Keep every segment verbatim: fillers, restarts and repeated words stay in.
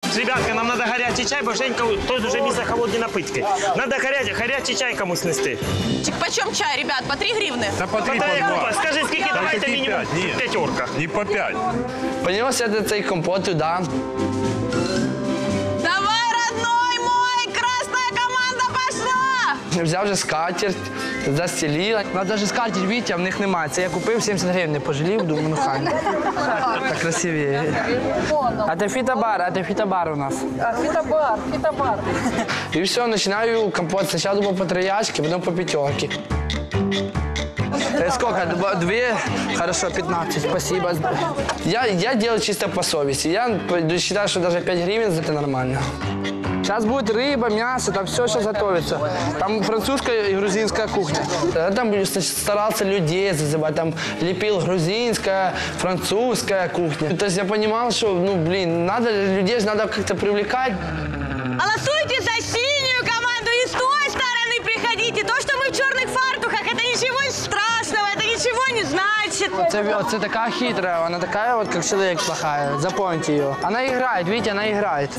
Ребятка, нам надо горячий чай, бо Женька тоже уже не за холодні напитки. Надо горячий, горячий чай комусь нести. Почем чай, ребят? По три гривны? Та по три, По три, по два. скажи, скільки, Та давайте такі мінімум п'ять, ні. п'ятерка. Не по п'ять. Понес я цей компот туди. Давай, родной мой, красная команда пошла! Взяв вже скатерть, застелила. У нас навіть скатерть, бачите, в них немає. Це я купив, сімдесят гривень не пожалів, думаю, ну хай. Так красивіше. А це фітобар, а це фітобар у нас. Фитобар, фитобар. І все, починаю компот. Спочатку думав по троячки, потім по п'ятерки. Э, Сколько? Дв- Две? Хорошо, пятнадцать. Спасибо. Я, я делаю чисто по совести. Я считаю, что даже пять гривен это нормально. Сейчас будет рыба, мясо, там все сейчас готовится. Там французская и грузинская кухня. Я там значит, старался людей зазывать, там лепил грузинская, французская кухня. То есть я понимал, что, ну, блин, надо людей надо как-то привлекать. Голосуйте за синюю команду и с той стороны приходите. То, что мы в черных фартухах, это ничего страшного, это ничего не значит. Оце, оце така хитрая, вона така, вот, как человек плохая. Запомните ее. Она играет, видите, она играет.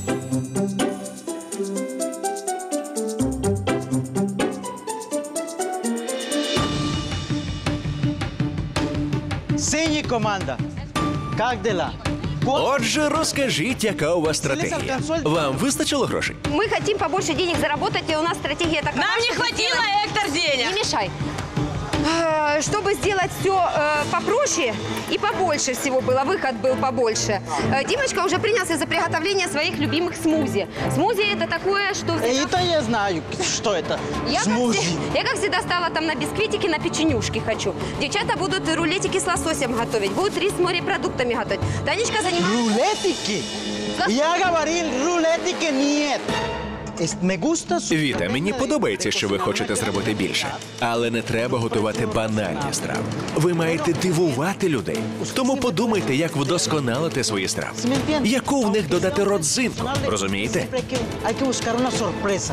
Синя команда. Как дела? Отже, розкажіть, яка у вас стратегія? Вам вистачило грошей? Мы хотим побольше денег заработать, и у нас стратегия такая. Нам не хватило, Эктор, денег. Не мешай. Э, Чтобы сделать все э, попроще и побольше всего было, выход был побольше, э, Димочка уже принялся за приготовление своих любимых смузи. Смузи это такое, что... Это я знаю, что это. Я как, Смузи. все- я, как всегда, стала там на бисквитики, на печенюшки хочу. Девчата будут рулетики с лососем готовить, будут рис с морепродуктами готовить. Танечка занимается... Рулетики. Я говорил, рулетики нет. Ес- Me gusta su- Віта, мені подобається, що ви хочете зробити більше. Але не треба готувати банальні страви. Ви маєте дивувати людей. Тому подумайте, як вдосконалити свої страви. ¿Sí me entiendes? Яку в них додати родзинку, розумієте? Siempre hay que- Hay que buscar una sorpresa.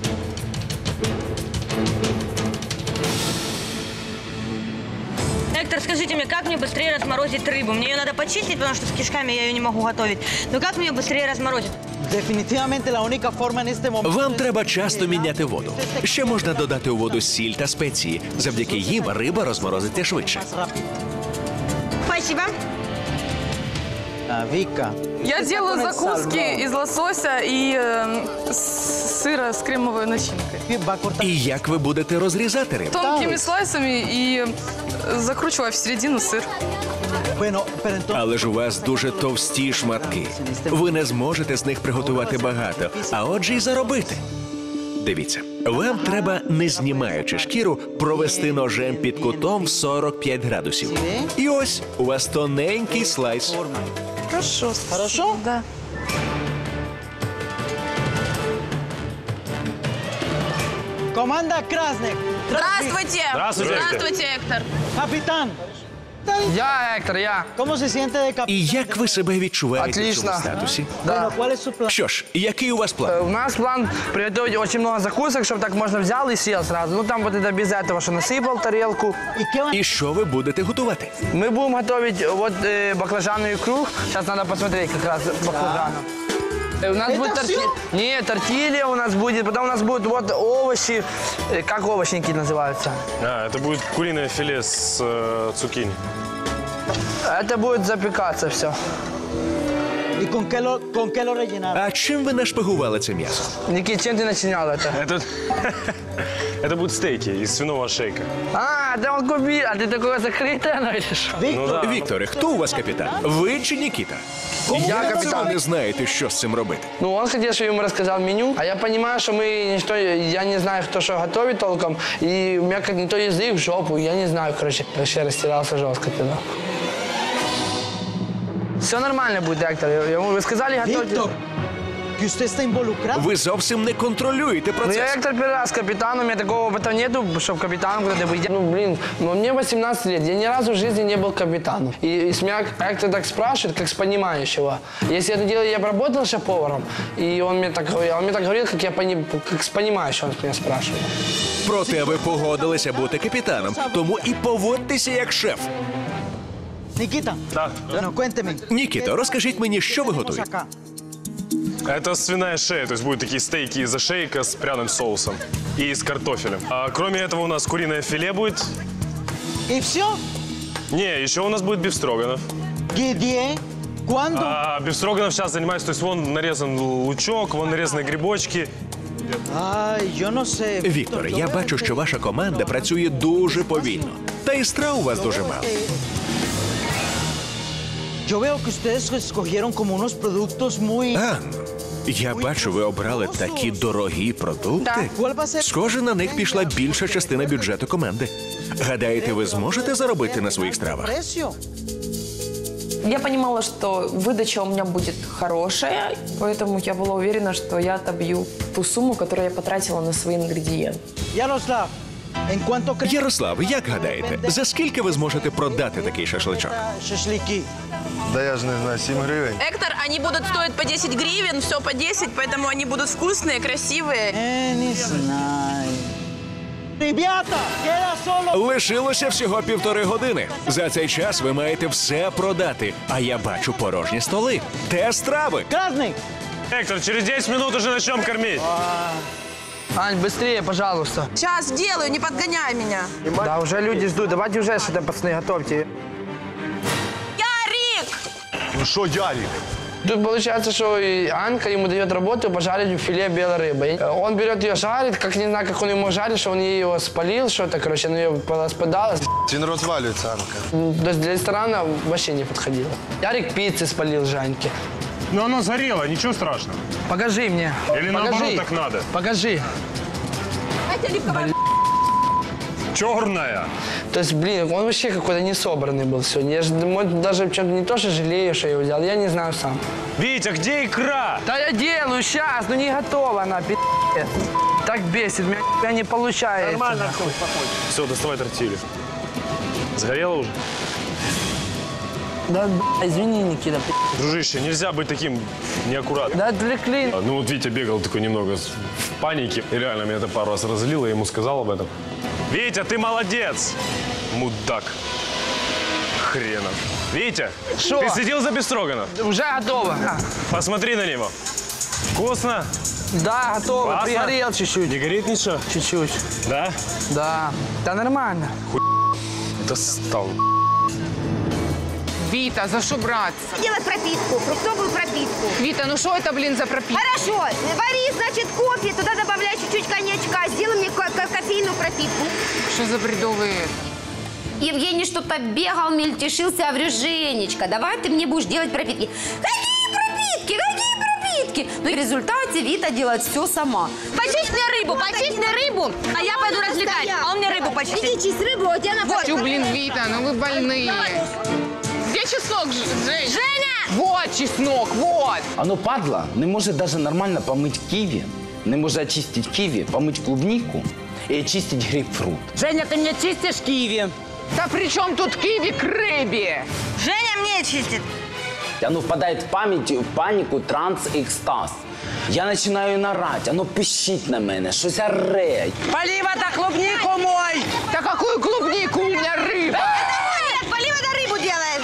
Эктор, скажите мне, как мне быстрее разморозить рыбу? Мне ее надо почистить, потому что с кишками я ее не могу готовить. Но как мне ее быстрее разморозить? Definitivamente la única forma en este momento... Вам треба часто міняти воду. Ще можна додати у воду сіль та спеції. Завдяки їм риба розморозиться швидше. Спасибо. Ah, Vika. Я делаю закуски из лосося и э, с- сыра с кремовой начинкой. Va a cortar- І як ви будете розрізати рибу? Тонкими слайсами и э, закручивая в середину сыр. Bueno, pero entonces... Але ж у вас дуже товсті шматки. Ви не зможете з них приготувати багато, а отже й заробити. Дивіться, вам треба, не знімаючи шкіру, провести ножем під кутом в сорок п'ять градусів. І ось у вас тоненький слайс. Хорошо. Хорошо? Да. Команда Красных. Здравствуйте. Здравствуйте, Эктор. Здравствуйте, Эктор. Capitán. Я, Эктор, я. ¿Cómo se siente de capitán? І як ви себе відчуваєте в Отлично. цьому статусі? Да. ¿Cuál es su plan? Що ж, який у вас Э, план? У нас план приготовить очень много закусок, чтобы так можно взял и съел сразу. Ну там вот это без этого, что насыпал тарелку. ¿Y qué van І що ви будете готувати? Мы будем готовить вот э, баклажанную икру. Сейчас надо посмотреть как раз баклажаном. Э, У нас Это будет торти... всё? Нет, тортилья у нас будет, потом у нас будут вот овощи, э, как овощники называются. А, это будет куриное филе с э, цукини. Это будет запекаться все. ¿Y con qué lo, con qué lo rellenaron? А чим ви нашпигували це м'ясо? Никит, чем ты начинял это? Это, это будут стейки из свиного шейка. А, да он купил, а ты такое закрытое носишь? Ну да. Вікторе, хто у вас капітан? Ви чи Нікіта? Я Як це капітан. ви не знаєте, що з цим робити? Ну, он хотел, чтобы я ему рассказал меню, а я понимаю, что мы ничто, я не знаю, кто что готовит толком, и у меня как не то язык в жопу, я не знаю, короче, вообще растерялся жестко тогда. Все нормально будет, Эктор. Вы сказали готовить. Víctor, que usted está involucrado. Ви зовсім не контролюєте Ну, я, процес. Эктор, первый раз капитан, у меня такого опыта нету, чтобы капитаном куда-то быть. Ну, блин, ну, мне восемнадцать лет, я ни разу в жизни не был капитаном. И, и с меня Эктор так спрашивает, как с понимающего. Если это дело, я бы работал шеф-поваром, и он мне так, говорил- он мне так говорил, как, я пони, как с понимающего, он меня спрашивал. Проте ви погодилися бути капітаном, тому і поводьтеся як шеф. Nikita. Да. Bueno, cuénteme. Нікіто, розкажіть мені, що ви готуєте? Acá. Это свиная шея, то есть будут такие стейки из ошейка с пряным соусом и с картофелем. А кроме этого у нас куриное филе будет. ¿Y все? Не, еще у нас будет бифстроганов. ¿Где? ¿Cuándo? А бифстроганов сейчас занимается, то есть вон нарезан лучок, вон нарезаны грибочки. Ay, yo no sé. Вікторе, я бачу, що ваша команда працює дуже повільно. Та й страв у вас дуже мало. Yo veo que ustedes escogieron como unos productos muy... Анно, я бачу, ви обрали такі дорогі продукти. ¿Cuál va a ser? Схоже, на них пішла більша частина бюджету команди. Гадаєте, ви зможете заробити на своїх стравах? Precio. Я понимала, что выдача у меня будет хорошая, поэтому я была уверена, что я отобью ту сумму, которую я потратила на свои ингредиенты. Ярослав, ¿en cuánto crees Ярослав, як гадаєте, за скільки ви зможете продати такий шашличок? шашлики? Да я же не знаю, сім гривень. Эктор, они будут стоить по десять гривен, все по десять, поэтому они будут вкусные, красивые. Eh, ni знаю. Ребята, queda solo... Лишилося всього півтори години. За цей час ви маєте все продати. А я бачу порожні столи. Де страви? Красный! Эктор, через десять минут уже начнем кормить. Ань, быстрее, пожалуйста. Сейчас делаю, не подгоняй меня. Да, уже люди ждут. Давайте уже что-то, пацаны, готовьте. Ярик! Ну що, Ярик? Тут получается, что и Анка ему дает работу пожарить филе белой рыбы. Он берет ее, жарит, как не знаю, как он ему жарит, что он ей его спалил, что-то, короче, она ее распадалась. Він розвалюється, Анка. То есть для ресторана вообще не подходило. Ярик пиццы спалил Жаньке. Но оно сгорело, ничего страшного. Покажи мне. Или Покажи. наоборот так надо? Покажи. Черная. То есть, блин, он вообще какой-то несобранный был сегодня. Я же может, даже в чем-то не то, что жалею, что я его взял, я не знаю сам. Витя, где икра? Да я делаю сейчас, ну не готова она, пи***ц. Так бесит, меня, меня не получается. Нормально, все, доставай тортилью. Сгорело уже? Да, б***ь, извини, Никита, пи***. Дружище, нельзя быть таким неаккуратным. Да отвлекли. А, Ну вот Витя бегал такой немного в панике. И реально меня это пару раз разлило, я ему сказал об этом. Витя, ты молодец! Мудак. Хренов. Витя, Шо? ты следил за бифстроганом? Уже готово. Посмотри на него. Вкусно? Да, готово, Классно? пригорел чуть-чуть. Не горит ничего? Чуть-чуть. Да? Да. Да нормально. Достал. Вита, за что браться? Делать пропитку, фруктовую пропитку. Вита, ну что это, блин, за пропитка? Хорошо, вари, значит, кофе, туда добавляй чуть-чуть коньячка, сделай мне ко- ко- кофейную пропитку. Что за бредовые? Евгений что-то бегал, мельтешился, я говорю, Женечка, давай ты мне будешь делать пропитки. Какие пропитки, какие пропитки? Ну и в результате Вита делает все сама. Почисть мне рыбу, почисть мне рыбу, а я пойду развлекать. А он мне рыбу почистит. Иди чисть рыбу, а у тебя на Тю, блин, Вита, ну вы больные. Где чеснок, Ж- Жень? Женя! Вот чеснок, вот. Оно падла, не может даже нормально помыть киви, не может очистить киви, помыть клубнику и очистить грейпфрут. Женя, ты мне чистишь киви? Да при чем тут киви к рыбе? Женя мне чистит. Оно впадает в память, в панику, транс и экстаз. Я начинаю нарать, оно пищить на мене, щось оре. Полива-то клубнику мой! Да какую клубнику у меня рыба? Нет, Полива на рыбу делает.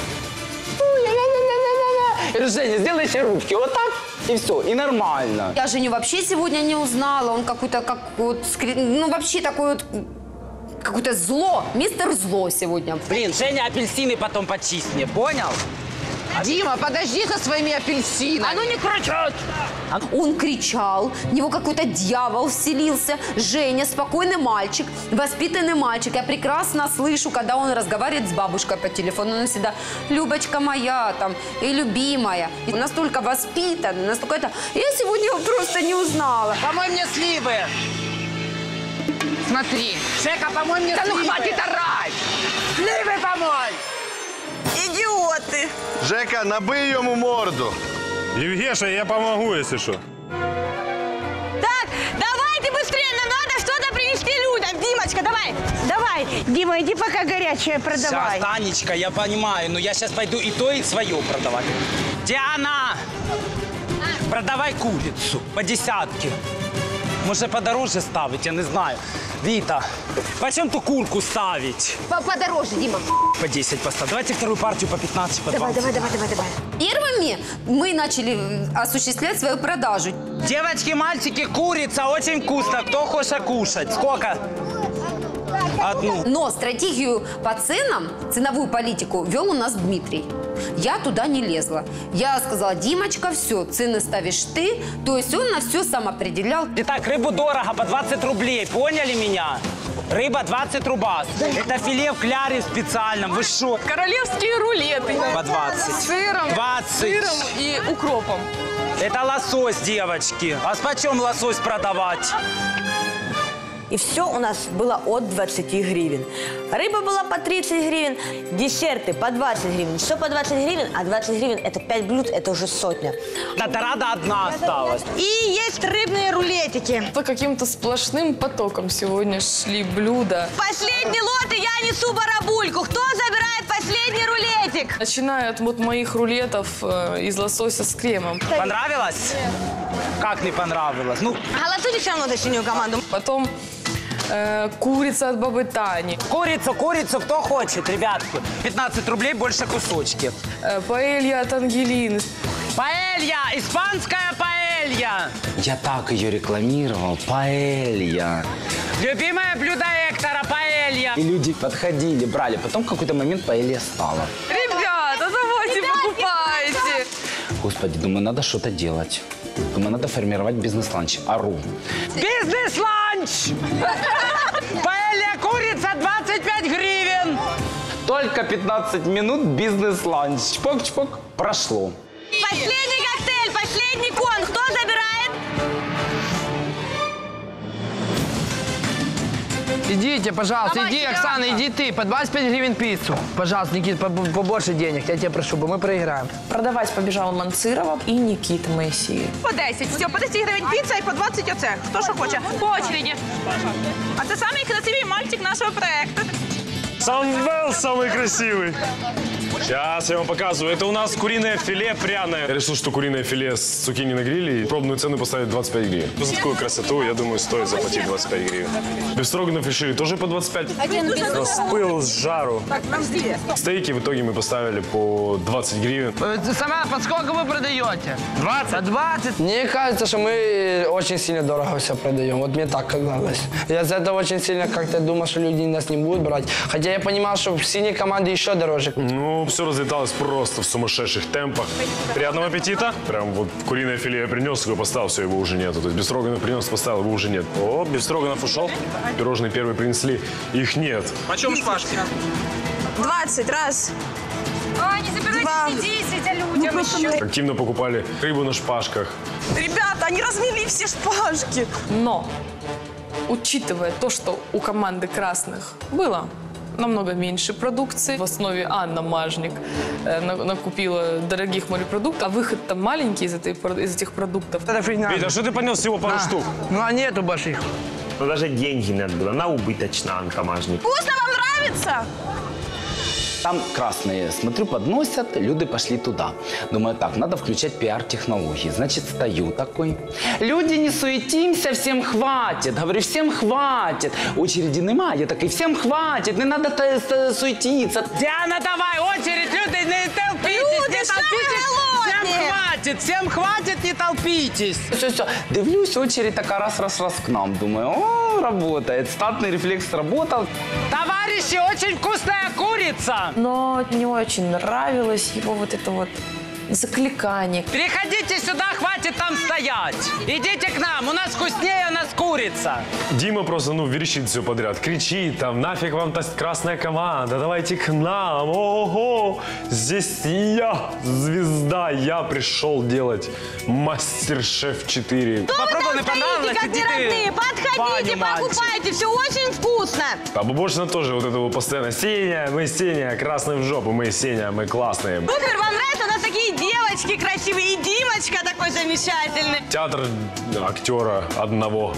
Женя, сделай еще ручки, вот так, и все, и нормально. Я Женю вообще сегодня не узнала, он какой-то, как вот, скри- ну вообще такой вот, какое-то зло, мистер Зло сегодня. Блин, Женя апельсины потом почисть мне, понял? Дима, подожди со своими апельсинами. А ну не кричать. Он кричал, в него какой-то дьявол вселился. Женя, спокойный мальчик, воспитанный мальчик. Я прекрасно слышу, когда он разговаривает с бабушкой по телефону. Он всегда, Любочка моя там, и любимая. И настолько воспитанный, настолько это... Я сегодня его просто не узнала. Помой мне сливы! Смотри. Жека, помой мне Да ну сливы! хватит орать! Сливы помой! Идиоты. Жека, набий йому морду. Евгеша, я помогу, если что. Так, давайте быстрее, нам надо что-то принести людям. Димочка, давай. Давай, Дима, иди пока горячее продавай. Сейчас, Танечка, я понимаю, но я сейчас пойду и то, и свое продавать. Диана! Продавай курицу по десятке. Може, подороже ставить, я не знаю. Вита, почем ту курку ставить? Подороже, Дима. По десять поставь. Давайте вторую партию по пятнадцать, по Давай, двадцать. давай, давай, давай, давай. Первыми мы начали осуществлять свою продажу. Девочки, мальчики, курица очень вкусно. Кто хочет кушать? Сколько? Одну. Но стратегию по ценам, ценовую политику вел у нас Дмитрий. Я туда не лезла. Я сказала: Димочка, все, цены ставишь ты. То есть он на все сам определял. Итак, рыбу дорого, по двадцать рублей. Поняли меня? Рыба двадцать рубас. Это филе в кляре специальном. Вы что? Королевские рулеты. По двадцать. С сыром, двадцать. сыром и укропом. Это лосось, девочки. А с почем лосось продавать? И все у нас было от двадцати гривен. Рыба была по тридцать гривен, десерты по двадцать гривен. Все по двадцать гривен, а двадцать гривен это пять блюд, это уже сотня. Татарада одна осталась. И есть рыбные рулетики. По каким-то сплошным потоком сегодня шли блюда. Последний лот, и я несу барабульку. Кто забирает последний рулетик? Начиная от вот моих рулетов э, из лосося с кремом. Понравилось? Как не понравилось? Ну, Голосуйте все равно за синюю команду. Потом э, курица от бабы Тани. Курицу, курицу, кто хочет, ребятки. пятнадцать рублей, больше кусочки. Э, паэлья от Ангелины. Паэлья, испанская паэлья. Я так ее рекламировал, паэлья. Любимое блюдо Эктора, паэлья. И люди подходили, брали. Потом в какой-то момент паэлья стала. Ребята, давайте покупайте. Господи, думаю, надо что-то делать. Думаю, надо формировать бизнес-ланч. Ору. Бизнес-ланч! Паэлья курица двадцать пять гривен. Только пятнадцать минут бизнес-ланч. Чпок-чпок. Прошло. Последний коктейль, последний кон. Кто забирает? Идите, пожалуйста, Давай, иди, Серёга. Оксана, иди ты, по двадцать пять гривен пиццу. Пожалуйста, Никит, по- по- побольше денег, я тебя прошу, бо мы проиграем. Продавать побежал Манцирова и Никита Моисеев. По десять. Все, по десять гривень піца і по двадцять оце. Хто що хоче? По очереді. А це самий красивий мальчик нашого проекту. Самвел самый красивый. Сейчас я вам показываю. Это у нас куриное филе пряное. Я решил, что куриное филе с цукини на гриле. И пробную цену поставить двадцать пять гривен. За такую красоту, я думаю, стоит заплатить двадцать пять гривен. Бефстроганов решили тоже по двадцать пять. Распыл с жару. Стейки в итоге мы поставили по двадцать гривен. Э, Сама, под сколько вы продаете? двадцать. двадцать? Мне кажется, что мы очень сильно дорого все продаем. Вот мне так казалось. Я за это очень сильно как-то думал, что люди нас не будут брать. Хотя я понимал, что в синей команде еще дороже. Ну, все разлеталось просто в сумасшедших темпах. Приятного аппетита. Прям вот куриное филе я принес, его поставил, все, его уже нету. То есть бефстроганов принес, поставил, его уже нет. О, бефстроганов ушел. Пирожные первые принесли, их нет. Почем шпажки? двадцать, раз. А, не забирайте десять, а людям еще. Активно покупали рыбу на шпажках. Ребята, они размели все шпажки. Но, учитывая то, что у команды красных было намного меньше продукции, в основе Анна Мажник э, на- накупила дорогих морепродуктов, а выход там маленький из, этой, про- из этих продуктов. Это фигня. Витя, а что ты понес всего пару На. штук? Ну, а нету больших. Ну, даже деньги надо было на убыточно, Анкомажник. Вкусно вам нравится? Там красные, смотрю, подносят, люди пошли туда. Думаю, так, надо включать пиар-технологии. Значит, стою такой. Люди, не суетимся, всем хватит. Говорю, всем хватит. Очереди нема, я такой, всем хватит, не надо та- та- суетиться. Диана, давай, очередь, люди, не толпитесь, Люди, не что толпитесь. вы Всем голодные? хватит, всем хватит, не толпитесь. Все, все, дивлюсь, очередь такая раз-раз-раз к нам. Думаю, о, работает, статный рефлекс сработал. Товарищи, очень вкусная курица. Но мне очень нравилось его вот это вот закликание. Приходите сюда, хватит там стоять. Идите к нам, у нас вкуснее, у нас курица. Дима просто, ну, верещит все подряд. Кричит там, нафиг вам та красная команда, давайте к нам. Ого, здесь я, звезда, я пришел делать Мастер-шеф четыре. Кто вы там стоите, как не родные? Подходите, покупайте, все очень вкусно. А Бабошина тоже вот это вот постоянно. Сеня, мы Сеня, красный в жопу, мы Сеня, мы классные. Супер, вам нравится? У нас такие девочки красивые и Димочка такой замечательный. Театр актера одного.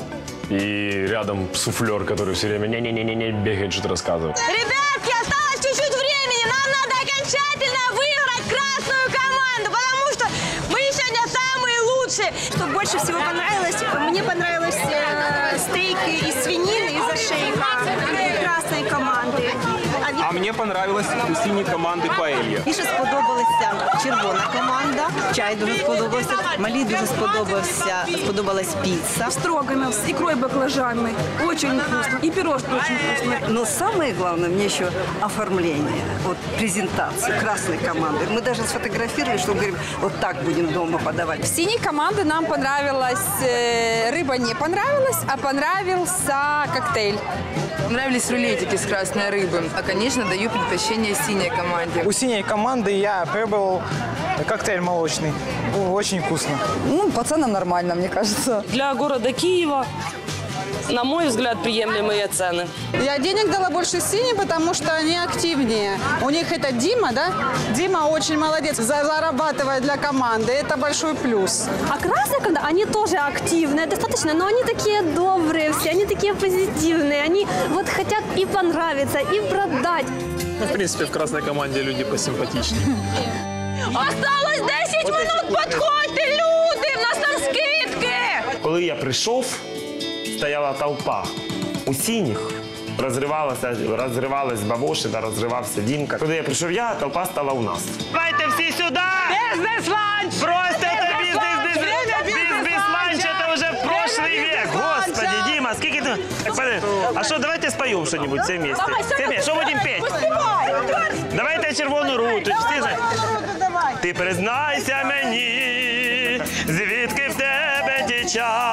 И рядом суфлер, который все время не-не-не-не бегает, что-то рассказывает. Ребятки, осталось чуть-чуть времени. Нам надо окончательно выиграть красную команду, потому что мы сегодня самые лучшие. лучше. Что больше всего понравилось? Мне понравилось э, стейки из свинины, из ошейка красной команды. А мені понравилось у синій команди паелья. Більше сподобалася червона команда, чай дуже сподобався, малі дуже сподобався, сподобалась піца. Строганов с икрой баклажанной. Очень вкусно. И пирожки очень вкусные. Но самое главное мне еще оформление, вот презентация красной команды. Мы даже сфотографировали, что говорим, вот так будем дома подавать. В синей команды нам понравилась, э, рыба не понравилась, а понравился коктейль. Понравились рулетики с красной рыбы. А, конечно, даю предпочтение синей команде. У синей команды я пробовал коктейль молочный. Очень вкусно. Ну, пацанам нормально, мне кажется. Для города Киева, на мой взгляд, приемлемые цены. Я денег дала больше синей, потому что они активнее. У них это Дима, да? Дима очень молодец, зарабатывает для команды. Это большой плюс. А красные, когда они тоже активные, достаточно, но они такие добрые все, они такие позитивные. Они вот хотят и понравиться, и продать. Ну, в принципе, в красной команде люди посимпатичнее. Осталось десять минут, підходьте, люди, в нас там скидки. Коли я прийшов, стояла толпа. У синіх розривалася, розривалась Бабошина, розривався Дімка. Коли я прийшов я, толпа стала у нас. Давайте всі сюди! Бізнес-ланч! Просто это бизнес, бизнес-ланч, это уже прошлый век. Господи, Дима, сколько ты... Так, подожди. А что, давайте споем что-нибудь все вместе. Все вместе. Что будем петь? Давайте червону руту. Всі знають. Ти признайся мені, звідки в тебе ті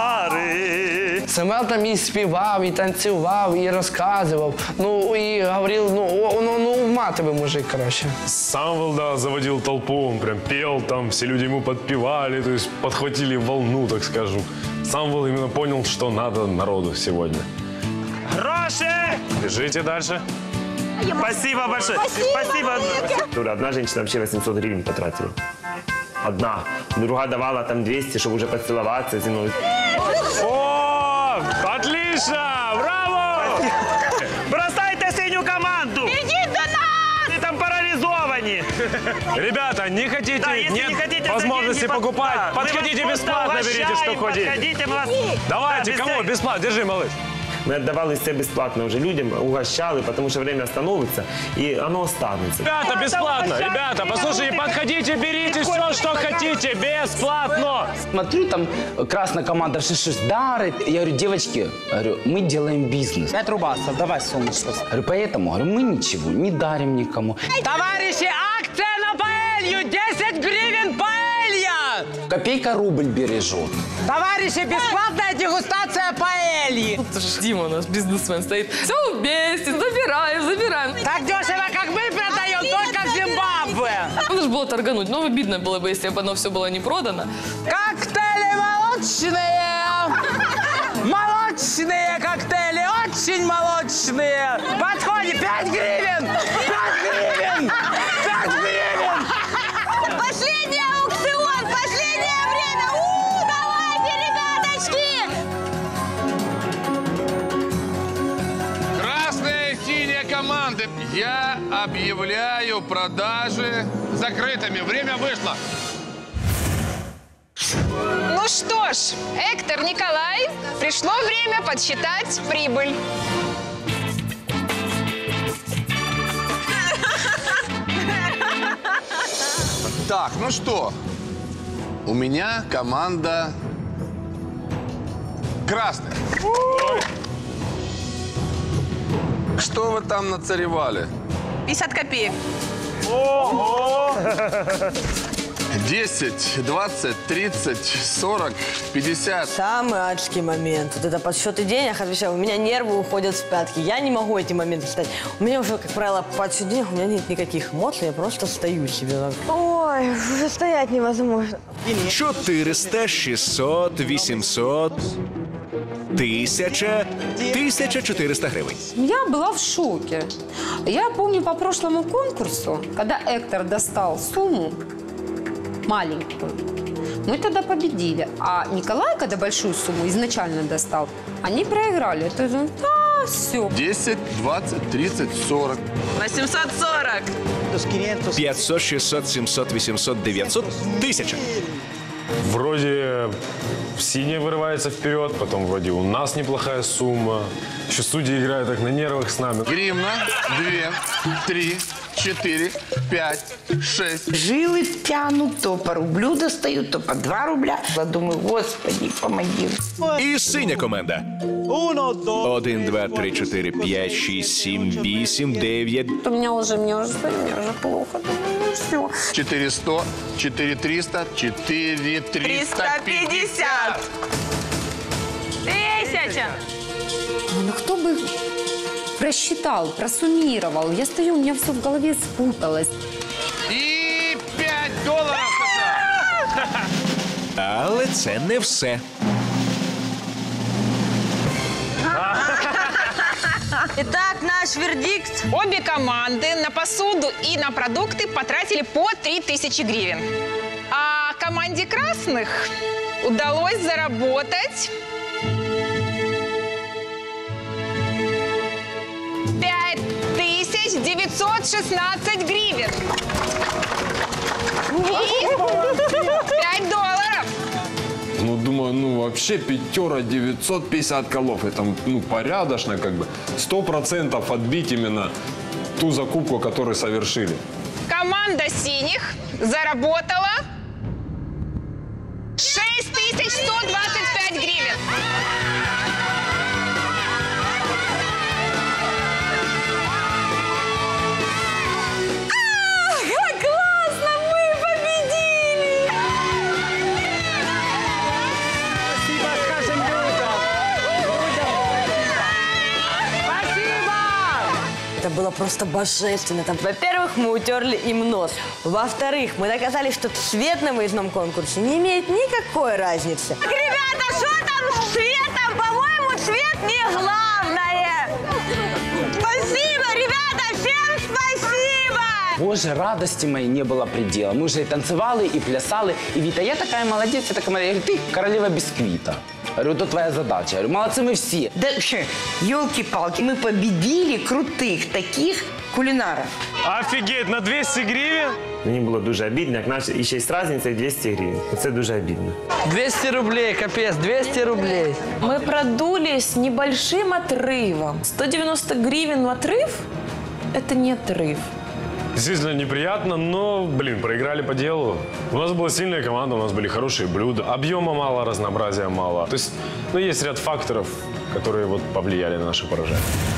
чари. Семен там і співав, і танцював, і розказував. Ну, і говорив, ну, ну, ну матовий мужик, коротше. Самвел, да, заводил толпу, он прям пел, там все люди ему подпевали, то есть подхватили волну, так скажу. Самвел именно понял, что надо народу сегодня. Гроши! Бежите дальше. Спасибо большое. Спасибо. Дура, одна женщина вообще восемьсот гривен потратила. Одна. Другая давала там двести, чтобы уже поцеловаться. Ну... О, отлично! Браво! Бросайте синюю команду! Идите до нас! Вы там парализованы! Ребята, не хотите, Да, если нет не хотите возможности за деньги, покупать, да, мы подходите вас бесплатно, просто берите, что угощаем, хотите. подходите, мы вас... Давайте, Да, без кому? денег. Бесплатно, держи, малыш. Мы отдавали все бесплатно уже людям, угощали, потому что время становится, и оно останется. Ребята, бесплатно, ребята, послушайте, подходите, берите все, что хотите, бесплатно. Смотрю, там красная команда что-то дарит. Я говорю, девочки, говорю, мы делаем бизнес. Пять рубасов, давай сумочку. Говорю, поэтому, говорю, мы ничего не дарим никому. Товарищи, акция на паэлью! десять гривен паэлья! Копейка рубль бережет. Товарищи, бесплатная дегустация паэльи! Тут же Дима у нас бизнесмен стоит. Все вместе, забираем, забираем. Так дешево, как мы продаем, только в Зимбабве! Надо же было торгануть. Но обидно было бы, если бы оно все было не продано. Коктейли молочные! Молочные коктейли, очень молочные! Подходи, пять гривен! пять гривен! пять гривен! Последний аукцион! Последнее время! У, давайте, ребяточки! Красная и синяя команды. Я объявляю продажи закрытыми. Время вышло. Ну что ж, Эктор, Николай, пришло время подсчитать прибыль. Так, ну что? У меня команда красная. Что вы там нацаревали? пятьдесят копеек. Ого! десять, двадцать, тридцать, сорок, пятьдесят. Самый адский момент. Вот это подсчеты денег, отвечаю, у меня нервы уходят в пятки. Я не могу эти моменты считать. У меня уже, как правило, подсчет денег, у меня нет никаких эмоций, я просто стою себе. Ой, уже стоять невозможно. чотириста, шістсот, вісімсот, тисяча, тисяча чотириста гривень. Я была в шоке. Я помню по прошлому конкурсу, когда Эктор достал сумму маленькую, мы тогда победили. А Николай, когда большую сумму изначально достал, они проиграли. Это же, а, все. десять, двадцать, тридцать, сорок. восемьсот сорок. п'ятсот, шістсот, сімсот, вісімсот, дев'ятсот, тисяча. Вроде синяя вырывается вперед, потом вроде у нас неплохая сумма. Еще судьи играют так на нервах с нами. Гривна, две, три, четыре, пять, шесть. Жилы тянут, то по рублю достают, то по два рубля. Я думаю, господи, помоги. І синя команда. Один, два, три, чотири, п'ять, шість, сім, вісім, дев'ять. У меня уже, мне уже, мне уже плохо. Ну все. четыреста, четыре триста, четыре триста пятьдесят. Тисяча. Ну кто бы просчитал, просуммировал? Я стою, у меня все в голове спуталось. И пять долларов США. Але це не все. Итак, наш вердикт. Обе команды на посуду и на продукты потратили по три тысячи гривен. А команде красных удалось заработать пять тысяч девятьсот шестнадцать гривен. И пять долларов. Ну, думаю, ну, вообще пятера девятьсот пятьдесят колов. Это, ну, порядочно, как бы. Сто процентов отбить именно ту закупку, которую совершили. Команда синих заработала шесть тысяч сто двадцать пять гривен. Как классно! Мы победили! Спасибо, скажем людям. Спасибо! Это было просто божественно. Там, во-первых, мы утерли им нос. Во-вторых, мы доказали, что цвет на выездном конкурсе не имеет никакой разницы. Ребята, что там с цветом? По-моему, цвет не главное. Спасибо, ребята, всем спасибо! Боже, радости моей не было предела. Мы уже и танцевали, и плясали. И Вита, я такая молодец, я такая молодец. Я говорю, ты королева бисквита. Я говорю, это твоя задача. Я говорю, молодцы мы все. Да, елки-палки, мы победили крутых таких кулинаров. Офигеть, на двести гривен? Мені було дуже обідно, як наче і ще й з різницею двісті гривень. Це дуже обідно. двести рублей, капец, двести рублей. Мы продули с небольшим отрывом. сто девяносто гривен в отрыв – это не отрыв. Действительно неприятно, но, блин, проиграли по делу. У нас была сильная команда, у нас были хорошие блюда. Объема мало, разнообразия мало. То есть, ну, есть ряд факторов, которые вот повлияли на наше поражение.